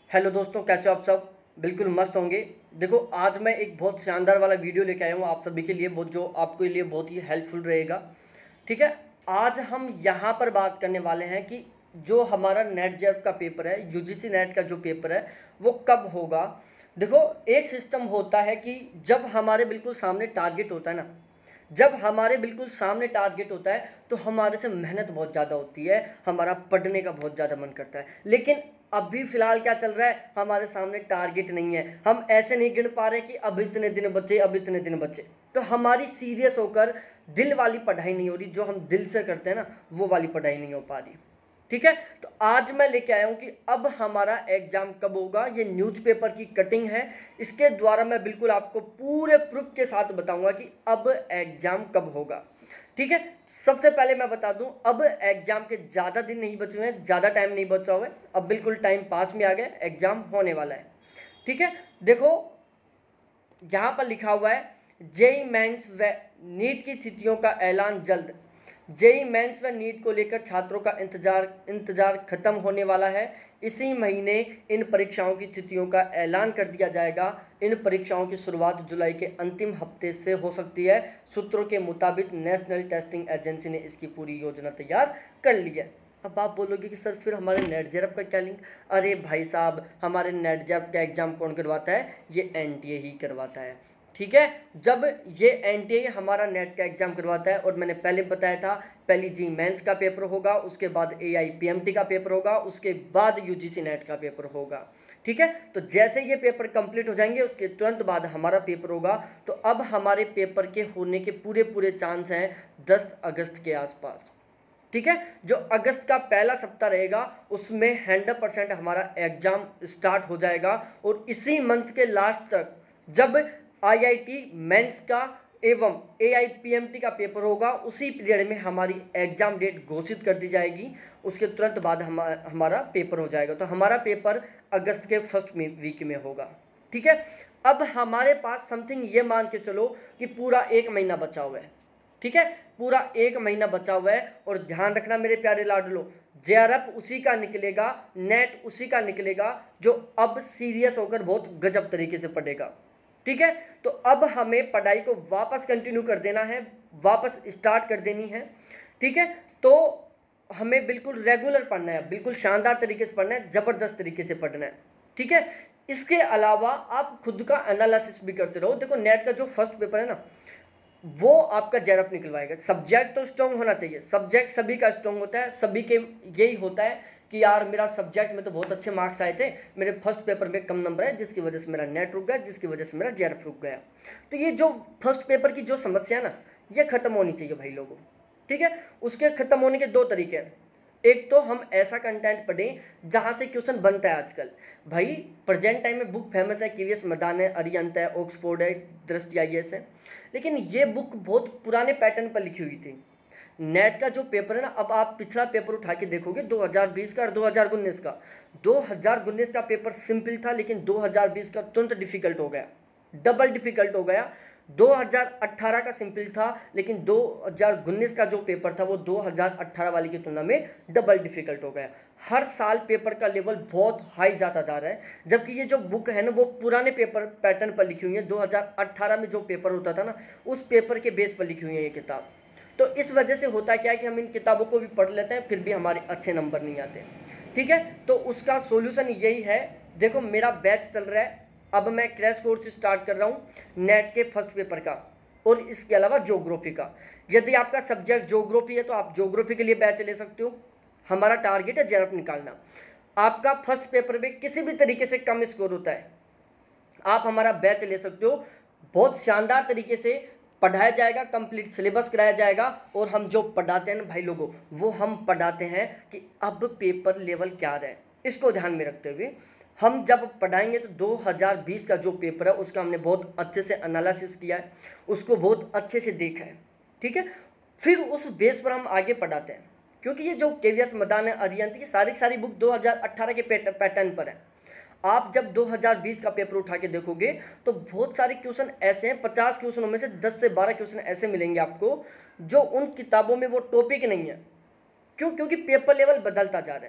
Hello दोस्तों, कैसे हो आप सब। बिल्कुल मस्त होंगे। देखो, आज मैं एक बहुत शानदार वाला वीडियो लेके आया हूँ आप सभी के लिए, बहुत जो आपके लिए बहुत ही हेल्पफुल रहेगा। ठीक है। आज हम यहाँ पर बात करने वाले हैं कि जो हमारा नेट जेआरएफ का पेपर है, यूजीसी नेट का जो पेपर है वो कब होगा। देखो, एक सिस्टम होता है कि जब हमारे बिल्कुल सामने टारगेट होता है ना, जब हमारे बिल्कुल सामने टारगेट होता है तो हमारे से मेहनत बहुत ज़्यादा होती है, हमारा पढ़ने का बहुत ज़्यादा मन करता है। लेकिन अभी फ़िलहाल क्या चल रहा है, हमारे सामने टारगेट नहीं है, हम ऐसे नहीं गिन पा रहे कि अब इतने दिन बचे, अब इतने दिन बचे। तो हमारी सीरियस होकर दिल वाली पढ़ाई नहीं हो रही, जो हम दिल से करते हैं ना, वो वाली पढ़ाई नहीं हो पा रही। ठीक है। तो आज मैं लेके आया हूं कि अब हमारा एग्जाम कब होगा। ये न्यूज़पेपर की कटिंग है, इसके द्वारा मैं बिल्कुल आपको पूरे प्रूफ के साथ बताऊंगा कि अब एग्जाम कब होगा। ठीक है। सबसे पहले मैं बता दूं, अब एग्जाम के ज़्यादा दिन नहीं बचे हुए हैं, ज़्यादा टाइम नहीं बचा हुआ है, अब बिल्कुल टाइम पास में आ गया, एग्जाम होने वाला है। ठीक है। देखो, यहाँ पर लिखा हुआ है जेई मेंस व नीट की तिथियों का ऐलान जल्द। जेई मेंस व नीट को लेकर छात्रों का इंतजार खत्म होने वाला है। इसी महीने इन परीक्षाओं की तिथियों का ऐलान कर दिया जाएगा। इन परीक्षाओं की शुरुआत जुलाई के अंतिम हफ्ते से हो सकती है। सूत्रों के मुताबिक नेशनल टेस्टिंग एजेंसी ने इसकी पूरी योजना तैयार कर ली है। अब आप बोलोगे कि सर फिर हमारे नेट जेआरएफ का क्या लिंक। अरे भाई साहब, हमारे नेट जेआरएफ का एग्जाम कौन करवाता है? ये एनटीए ही करवाता है। ठीक है। जब ये एनटीए हमारा नेट का एग्जाम करवाता है, और मैंने पहले बताया था, पहली जी मेंस का पेपर होगा, उसके बाद एआईपीएमटी का पेपर होगा, उसके बाद यूजीसी नेट का पेपर होगा। ठीक है। तो जैसे ये पेपर कंप्लीट हो जाएंगे उसके तुरंत बाद हमारा पेपर होगा। तो अब हमारे पेपर के होने के पूरे पूरे चांस हैं 10 अगस्त के आसपास। ठीक है। जो अगस्त का पहला सप्ताह रहेगा उसमें 100% हमारा एग्जाम स्टार्ट हो जाएगा, और इसी मंथ के लास्ट तक जब आईआईटी मेंस का एवं एआईपीएमटी का पेपर होगा, उसी पीरियड में हमारी एग्जाम डेट घोषित कर दी जाएगी। उसके तुरंत बाद हमारा पेपर हो जाएगा। तो हमारा पेपर अगस्त के फर्स्ट वीक में होगा। ठीक है। अब हमारे पास समथिंग ये मान के चलो कि पूरा 1 महीना बचा हुआ है। ठीक है। पूरा 1 महीना बचा हुआ है, और ध्यान रखना मेरे प्यारे लाडलो, जेआरएफ उसी का निकलेगा, नेट उसी का निकलेगा जो अब सीरियस होकर बहुत गजब तरीके से पढ़ेगा। ठीक है। तो अब हमें पढ़ाई को वापस कंटिन्यू कर देना है, वापस स्टार्ट कर देनी है। ठीक है। तो हमें बिल्कुल रेगुलर पढ़ना है, बिल्कुल शानदार तरीके से पढ़ना है, जबरदस्त तरीके से पढ़ना है। ठीक है। इसके अलावा आप खुद का एनालिसिस भी करते रहो। देखो, नेट का जो फर्स्ट पेपर है ना, वो आपका जेआरएफ निकलवाएगा। सब्जेक्ट तो स्ट्रॉन्ग होना चाहिए, सब्जेक्ट सभी का स्ट्रॉन्ग होता है, सभी के यही होता है कि यार मेरा सब्जेक्ट में तो बहुत अच्छे मार्क्स आए थे, मेरे फर्स्ट पेपर में कम नंबर है, जिसकी वजह से मेरा नेट रुक गया, जिसकी वजह से मेरा जेआरएफ रुक गया। तो ये जो फर्स्ट पेपर की जो समस्या है ना, ये खत्म होनी चाहिए भाई लोगों। ठीक है। उसके खत्म होने के 2 तरीके हैं। एक तो हम ऐसा कंटेंट पढ़ें जहाँ से क्वेश्चन बनता है। आजकल भाई प्रेजेंट टाइम में बुक फेमस है, केवीएस मदान है, अरिहंत है, ऑक्सफोर्ड है, दृष्टि आईएएस है, लेकिन ये बुक बहुत पुराने पैटर्न पर लिखी हुई थी। नेट का जो पेपर है ना, अब आप पिछला पेपर उठा के देखोगे 2020 का और 2019 का। 2019 का पेपर सिंपल था, लेकिन 2020 का तुरंत डिफिकल्ट हो गया, डबल डिफिकल्ट हो गया। 2018 का सिंपल था, लेकिन 2019 का जो पेपर था वो 2018 वाले की तुलना में डबल डिफिकल्ट हो गया। हर साल पेपर का लेवल बहुत हाई जाता जा रहा है, जबकि ये जो बुक है ना वो पुराने पेपर पैटर्न पर लिखी हुई है। 2018 में जो पेपर होता था ना, उस पेपर के बेस पर लिखी हुई है ये किताब। तो इस वजह से होता क्या है कि हम इन किताबों को भी पढ़ लेते हैं, फिर भी हमारे अच्छे नंबर नहीं आते। ठीक है। तो उसका सोल्यूशन यही है। देखो, मेरा बैच चल रहा है, अब मैं क्रैश कोर्स स्टार्ट कर रहा हूँ नेट के फर्स्ट पेपर का, और इसके अलावा ज्योग्राफी का। यदि आपका सब्जेक्ट ज्योग्राफी है तो आप ज्योग्राफी के लिए बैच ले सकते हो। हमारा टारगेट है जेआरएफ निकालना। आपका फर्स्ट पेपर में किसी भी तरीके से कम स्कोर होता है, आप हमारा बैच ले सकते हो। बहुत शानदार तरीके से पढ़ाया जाएगा, कंप्लीट सिलेबस कराया जाएगा, और हम जो पढ़ाते हैं ना भाई लोगों, वो हम पढ़ाते हैं कि अब पेपर लेवल क्या रहे। इसको ध्यान में रखते हुए हम जब पढ़ाएंगे तो 2020 का जो पेपर है उसका हमने बहुत अच्छे से एनालिसिस किया है, उसको बहुत अच्छे से देखा है। ठीक है। फिर उस बेस पर हम आगे पढ़ाते हैं, क्योंकि ये जो केवीएस मदान है, अरिहंत की सारी बुक 2018 के पैटर्न पर है। आप जब 2020 का पेपर उठा के देखोगे तो बहुत सारे क्वेश्चन ऐसे हैं, 50 क्वेश्चनों में से 10 से 12 क्वेश्चन ऐसे मिलेंगे आपको जो उन किताबों में वो टॉपिक नहीं है। क्यों? क्योंकि पेपर लेवल बदलता जा रहा है।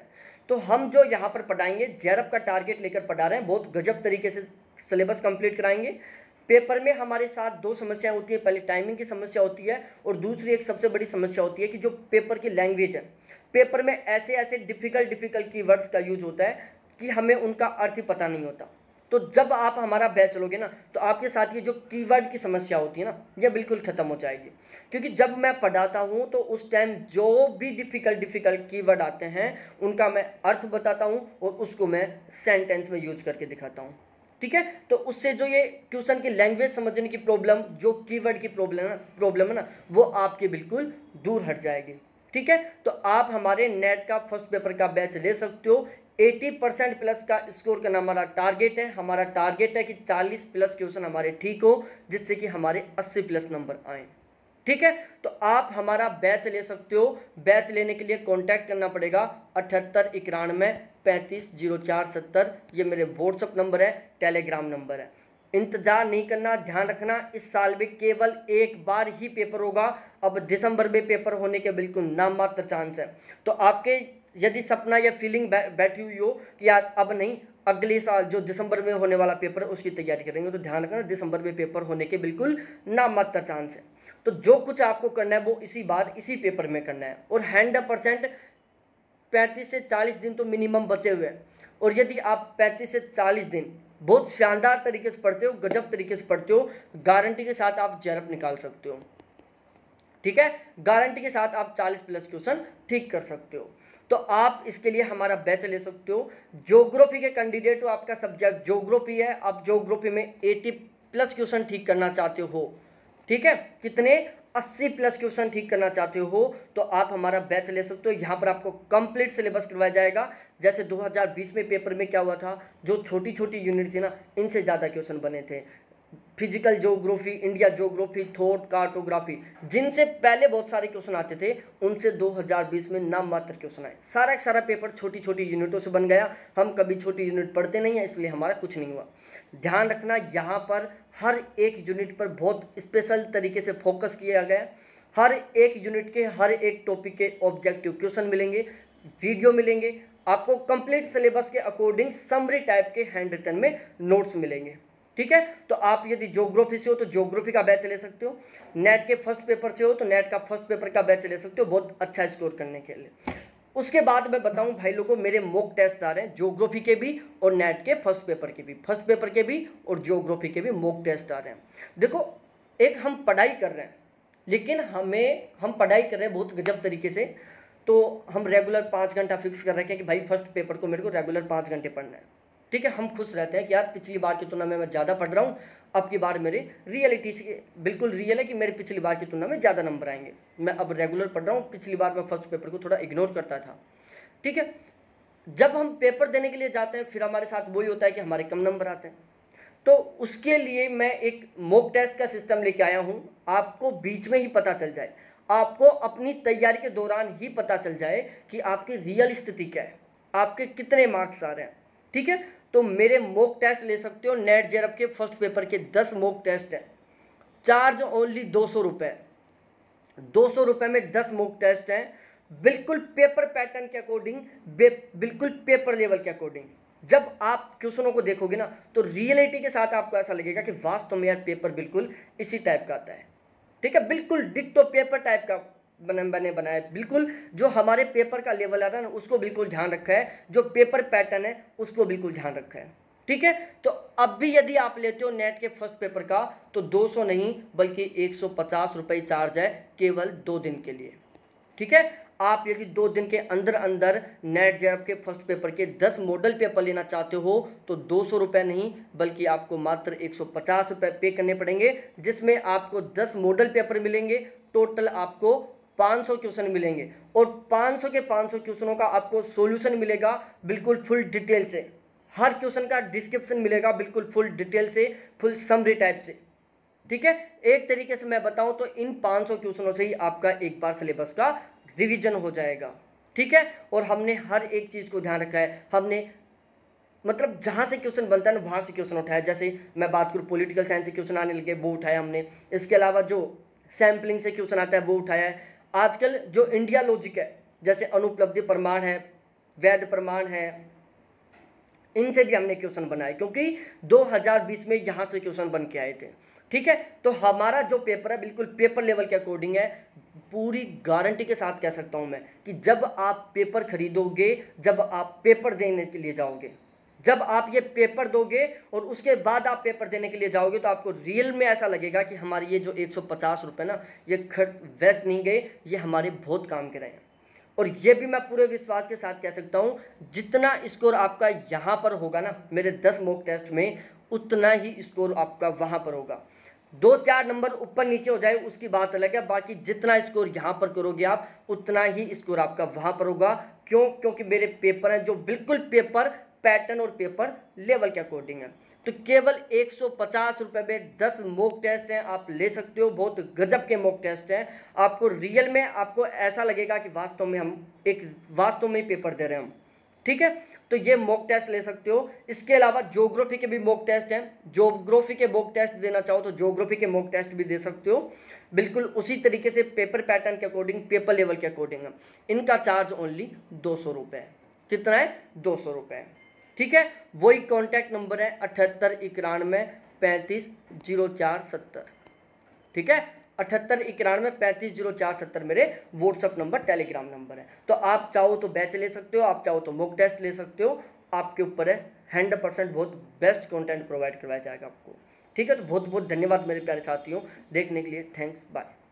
तो हम जो यहाँ पर पढ़ाएंगे जेआरएफ का टारगेट लेकर पढ़ा रहे हैं, बहुत गजब तरीके से सिलेबस कंप्लीट कराएंगे। पेपर में हमारे साथ दो समस्याएं होती है, पहले टाइमिंग की समस्या होती है और दूसरी एक सबसे बड़ी समस्या होती है कि जो पेपर की लैंग्वेज है, पेपर में ऐसे ऐसे डिफिकल्ट कीवर्ड्स का यूज होता है कि हमें उनका अर्थ ही पता नहीं होता। तो जब आप हमारा बैच चलोगे ना तो आपके साथ ये जो कीवर्ड की समस्या होती है ना, ये बिल्कुल ख़त्म हो जाएगी। क्योंकि जब मैं पढ़ाता हूँ तो उस टाइम जो भी डिफ़िकल्ट कीवर्ड आते हैं उनका मैं अर्थ बताता हूँ और उसको मैं सेंटेंस में यूज करके दिखाता हूँ। ठीक है, तो उससे जो ये क्वेश्चन की लैंग्वेज समझने की प्रॉब्लम, जो कीवर्ड की प्रॉब्लम है ना, वो आपकी बिल्कुल दूर हट जाएगी। ठीक है, तो आप हमारे नेट का फर्स्ट पेपर का बैच ले सकते हो। 80% प्लस का स्कोर करना हमारा टारगेट है। हमारा टारगेट है कि 40 प्लस क्वेश्चन हमारे ठीक हो, जिससे कि हमारे 80 प्लस नंबर आए। ठीक है, तो आप हमारा बैच ले सकते हो। बैच लेने के लिए कांटेक्ट करना पड़ेगा 78 91 35 04 70। ये मेरे व्हाट्सअप नंबर है, टेलीग्राम नंबर है। इंतजार नहीं करना, ध्यान रखना इस साल में केवल एक बार ही पेपर होगा। अब दिसंबर में पेपर होने के बिल्कुल नाममात्र चांस है। तो आपके यदि सपना या फीलिंग बैठी हुई हो कि यार अब नहीं, अगले साल जो दिसंबर में होने वाला पेपर है उसकी तैयारी करेंगे, तो ध्यान रखना दिसंबर में पेपर होने के बिल्कुल नाममात्र चांस है। तो जो कुछ आपको करना है वो इसी बार इसी पेपर में करना है। और 100% 35 से 40 दिन तो मिनिमम बचे हुए हैं। और यदि आप 35 से 40 दिन बहुत शानदार तरीके से पढ़ते हो, गजब तरीके से पढ़ते हो, गारंटी के साथ आप जेआरएफ निकाल सकते हो। ठीक है, गारंटी के साथ आप 40 प्लस क्वेश्चन ठीक कर सकते हो। तो आप इसके लिए हमारा बैच ले सकते हो। ज्योग्राफी के कैंडिडेट हो, आपका सब्जेक्ट ज्योग्राफी है, आप ज्योग्राफी में 80 प्लस क्वेश्चन ठीक करना चाहते हो। ठीक है, कितने 80 प्लस क्वेश्चन ठीक करना चाहते हो तो आप हमारा बैच ले सकते हो। यहाँ पर आपको कंप्लीट सिलेबस करवाया जाएगा। जैसे 2020 में पेपर में क्या हुआ था, जो छोटी छोटी यूनिट थी ना, इनसे ज़्यादा क्वेश्चन बने थे। Physical geography, India geography, thought cartography, जिनसे पहले बहुत सारे क्वेश्चन आते थे, उनसे 2020 में नाम मात्र क्वेश्चन आए। सारा का सारा पेपर छोटी छोटी यूनिटों से बन गया। हम कभी छोटी यूनिट पढ़ते नहीं हैं, इसलिए हमारा कुछ नहीं हुआ। ध्यान रखना, यहाँ पर हर एक यूनिट पर बहुत स्पेशल तरीके से फोकस किया गया है। हर एक यूनिट के हर एक टॉपिक के ऑब्जेक्टिव क्वेश्चन मिलेंगे, वीडियो मिलेंगे, आपको कंप्लीट सिलेबस के अकॉर्डिंग समरी टाइप के हैंड रिटन में नोट्स मिलेंगे। ठीक है, तो आप यदि ज्योग्राफी से हो तो ज्योग्राफी का बैच ले सकते हो। नेट के फर्स्ट पेपर से हो तो नेट का फर्स्ट पेपर का बैच ले सकते हो, बहुत अच्छा स्कोर करने के लिए। उसके बाद मैं बताऊं भाई लोगों, मेरे मॉक टेस्ट आ रहे हैं ज्योग्राफी के भी और नेट के फर्स्ट पेपर के भी, फर्स्ट पेपर के भी और ज्योग्राफी के भी मॉक टेस्ट आ रहे हैं। देखो, एक हम पढ़ाई कर रहे हैं, लेकिन हम पढ़ाई कर रहे हैं बहुत गजब तरीके से। तो हम रेगुलर 5 घंटा फिक्स कर रखे हैं कि भाई फर्स्ट पेपर को मेरे को रेगुलर 5 घंटे पढ़ना है। ठीक है, हम खुश रहते हैं कि यार पिछली बार की तुलना में मैं ज़्यादा पढ़ रहा हूँ। अब की बार मेरे रियलिटी से बिल्कुल रियल है कि मेरे पिछली बार की तुलना में ज़्यादा नंबर आएंगे। मैं अब रेगुलर पढ़ रहा हूँ, पिछली बार मैं फर्स्ट पेपर को थोड़ा इग्नोर करता था। ठीक है, जब हम पेपर देने के लिए जाते हैं फिर हमारे साथ वही होता है कि हमारे कम नंबर आते हैं। तो उसके लिए मैं एक मॉक टेस्ट का सिस्टम लेके आया हूँ। आपको बीच में ही पता चल जाए, आपको अपनी तैयारी के दौरान ही पता चल जाए कि आपकी रियल स्थिति क्या है, आपके कितने मार्क्स आ रहे हैं। ठीक है, तो मेरे मॉक टेस्ट ले सकते हो। नेट जेआरएफ के फर्स्ट पेपर के 10 मॉक टेस्ट हैं, चार्ज ओनली 200 रुपये। 200 रुपये में 10 मॉक टेस्ट हैं, बिल्कुल पेपर पैटर्न के अकॉर्डिंग, बिल्कुल पेपर लेवल के अकॉर्डिंग। जब आप क्वेश्चनों को देखोगे ना तो रियलिटी के साथ आपको ऐसा लगेगा कि वास्तव में यार पेपर बिल्कुल इसी टाइप का आता है। ठीक है, बिल्कुल डिट्टो पेपर टाइप का बनाया, बिल्कुल जो हमारे पेपर का लेवल आ रहा है ना उसको बिल्कुल ध्यान रखा है, जो पेपर पैटर्न है उसको बिल्कुल ध्यान रखा है। ठीक है, तो अब भी यदि आप लेते हो नेट के फर्स्ट पेपर का तो 200 नहीं बल्कि 150 रुपये चार्ज है, केवल 2 दिन के लिए। ठीक है, आप यदि 2 दिन के अंदर अंदर नेट जेआरएफ के फर्स्ट पेपर के 10 मॉडल पेपर लेना चाहते हो तो 200 रुपये नहीं बल्कि आपको मात्र 150 रुपये पे करने पड़ेंगे, जिसमें आपको 10 मॉडल पेपर मिलेंगे। टोटल आपको 500 क्वेश्चन मिलेंगे और 500 के 500 क्वेश्चनों का आपको सॉल्यूशन मिलेगा बिल्कुल फुल डिटेल से। हर क्वेश्चन का डिस्क्रिप्शन मिलेगा बिल्कुल फुल डिटेल से, फुल समरी टाइप से। ठीक है, एक तरीके से मैं बताऊं तो इन 500 क्वेश्चनों से ही आपका एक बार सिलेबस का रिवीजन हो जाएगा। ठीक है, और हमने हर एक चीज़ को ध्यान रखा है। हमने मतलब जहाँ से क्वेश्चन बनता है ना वहाँ से क्वेश्चन उठाया। जैसे मैं बात करूँ पॉलिटिकल साइंस से क्वेश्चन आने लगे, वो उठाया हमने। इसके अलावा जो सैम्पलिंग से क्वेश्चन आता है वो उठाया है। आजकल जो इंडिया लॉजिक है, जैसे अनुपलब्धि प्रमाण है, वैध प्रमाण है, इनसे भी हमने क्वेश्चन बनाए क्योंकि 2020 में यहाँ से क्वेश्चन बन के आए थे। ठीक है, तो हमारा जो पेपर है बिल्कुल पेपर लेवल के अकॉर्डिंग है। पूरी गारंटी के साथ कह सकता हूँ मैं कि जब आप पेपर खरीदोगे, जब आप पेपर देने के लिए जाओगे, जब आप ये पेपर दोगे और उसके बाद आप पेपर देने के लिए जाओगे, तो आपको रियल में ऐसा लगेगा कि हमारे ये जो 150 रुपये ना, ये खर्च वेस्ट नहीं गए, ये हमारे बहुत काम के रहे हैं। और ये भी मैं पूरे विश्वास के साथ कह सकता हूँ, जितना स्कोर आपका यहाँ पर होगा ना मेरे 10 मॉक टेस्ट में, उतना ही स्कोर आपका वहाँ पर होगा। 2-4 नंबर ऊपर नीचे हो जाए उसकी बात अलग है, बाकी जितना स्कोर यहाँ पर करोगे आप, उतना ही स्कोर आपका वहाँ पर होगा। क्यों? क्योंकि मेरे पेपर हैं जो बिल्कुल पेपर पैटर्न और पेपर लेवल के अकॉर्डिंग है। तो केवल 150 रुपये में 10 मॉक टेस्ट हैं, आप ले सकते हो। बहुत गजब के मॉक टेस्ट हैं, आपको रियल में आपको ऐसा लगेगा कि वास्तव में हम वास्तव में पेपर दे रहे हैं हम। ठीक है, तो ये मॉक टेस्ट ले सकते हो। इसके अलावा ज्योग्राफी के भी मॉक टेस्ट हैं, ज्योग्राफी के मॉक टेस्ट देना चाहो तो ज्योग्राफी के मॉक टेस्ट भी दे सकते हो, बिल्कुल उसी तरीके से पेपर पैटर्न के अकॉर्डिंग, पेपर लेवल के अकॉर्डिंग है। इनका चार्ज ओनली 200 रुपये है। कितना है? 200 रुपये। ठीक है, वही कॉन्टैक्ट नंबर है 7891350470। ठीक है, 7891350470 मेरे व्हाट्सअप नंबर, टेलीग्राम नंबर है। तो आप चाहो तो बैच ले सकते हो, आप चाहो तो मॉक टेस्ट ले सकते हो, आपके ऊपर है। 100% बहुत बेस्ट कंटेंट प्रोवाइड करवाया जाएगा आपको। ठीक है, तो बहुत बहुत धन्यवाद मेरे प्यारे साथियों देखने के लिए। Thanks, bye.